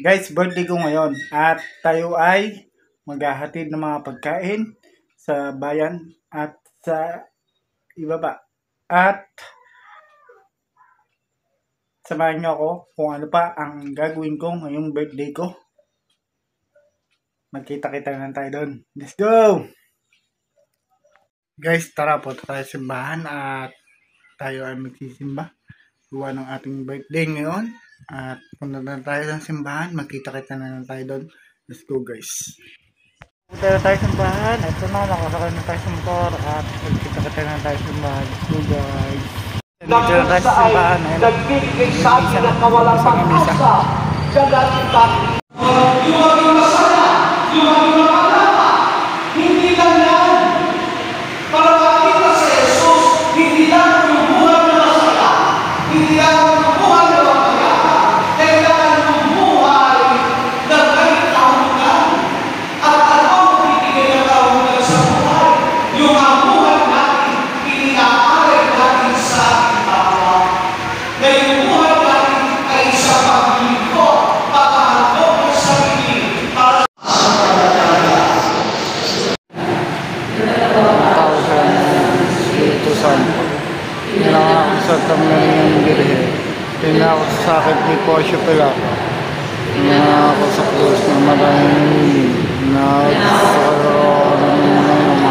Guys, birthday ko ngayon at tayo ay maghahatid ng mga pagkain sa bayan at sa ibaba. At samahan niyo ako kung ano pa ang gagawin ko ngayong birthday ko. Magkita-kita na tayo doon. Let's go! Guys, tara po tayo sa simbahan at tayo ay magsisimba. Gawa ng ating birthday ngayon. At punta na tayo ng simbahan. Magkita-kita na lang tayo doon. Let's go, guys. Punta na tayo sa simbahan. Ito na, nakasakay na tayo sa motor. At magkita-kita na tayo sa simbahan. Let's go, guys. Dito na tayo sa simbahan. Nagbibigay sa atin ng kawalang pag-asa. Dadating tayo. Lumaging masaya, lumaging makalapa. Hindi lang yan. Para makita sa Jesus, hindi lang yung buhay na masaya. Hindi lang yung buhay na mapayapa. Kailangan yung buhay na may kahulugan. At ano ang bibigay ng kahulugan sa buhay? Yung ang buhay natin, pinaaral natin sa ating kapwa. Na yung buhay natin ay isang paglingkod, pagkahandog ng sarili para Espiritu Santo. Pinakakusat ang ng Birhen. Pinakakusat sa akin ni Pocio Pilato. Pinakakusat sa krus ng maraming nagsaroon ng mga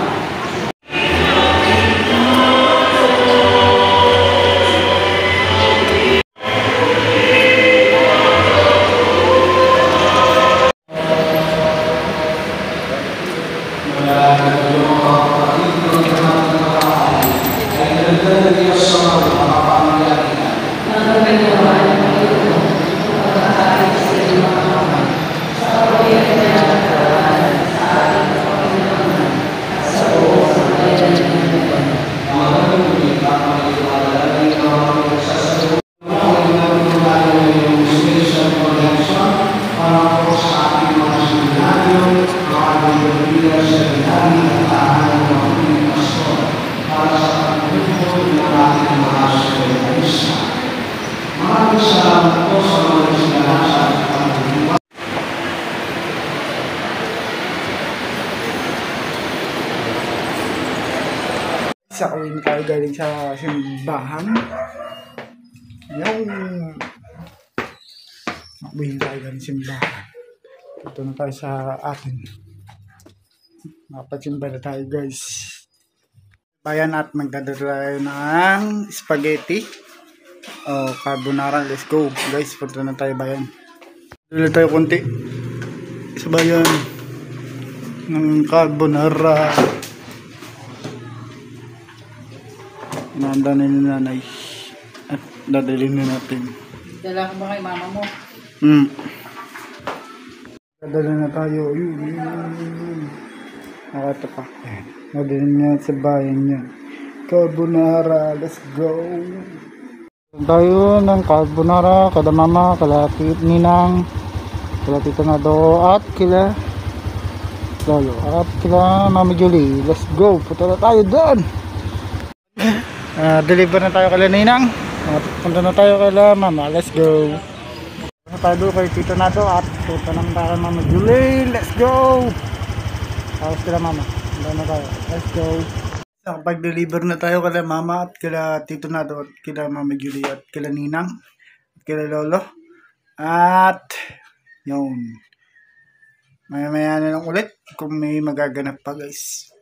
sa uwin tayo galing sa simbahan. Yung uwin tayo galing simbahan. Ito na tayo sa atin. Napatsimba na tayo, guys. Bayan at magdadala tayo ng spaghetti o carbonara. Let's go, guys. Punta na tayo bayan. Dala tayo konti sa bayan ng carbonara. Inanda na ni nanay at dadalhin na natin. Dala ko ba kay mama mo? Dadalhin na tayo. Nakata pa. Dadalhin na sa bayan niya. Carbonara. Let's go. Tayo ng carbonara. Kada mama, kada ninang, kada tita na do, at kila lolo, at kila mama Julie. Let's go. Punta na tayo doon. Deliver na tayo kay ninang. Punta na tayo kay mama. Let's go. Punta tayo doon kay tita na do, at punta naman tayo kay mama Julie. Let's go. Tapos kila mama. Punta na tayo. Let's go. Pag-deliver na tayo kila mama at kila tito na do, at kila mama Julie, at kila ninang, at kila lolo. At yun, maya-maya na lang ulit kung may magaganap pa, guys.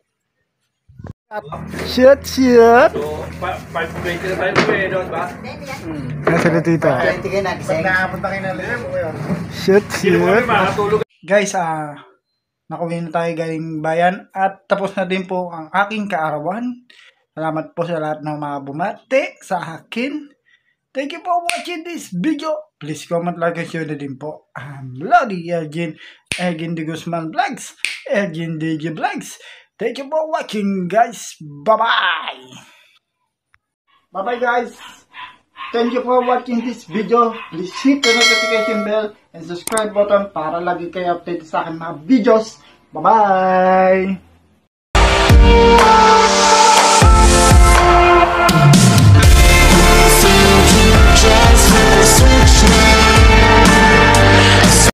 Shoot! So, 5:20 na tayo doon ba? Nasa na tita. Pag nakapunta kayo na lang ngayon. Shoot! Makatulog. Guys, nakuwi na tayo galing bayan at tapos na din po ang aking kaarawan. Salamat po sa lahat ng mga bumati sa akin. Thank you for watching this video. Please comment, like, and share na din po. I'm Lodi Elgin De Guzman Vlogs. Elgin DJ Vlogs. Thank you for watching, guys. Bye-bye. Bye-bye, guys. Thank you for watching this video. Please hit the notification bell and subscribe button para lagi kayo update sa akin mga videos. Bye-bye!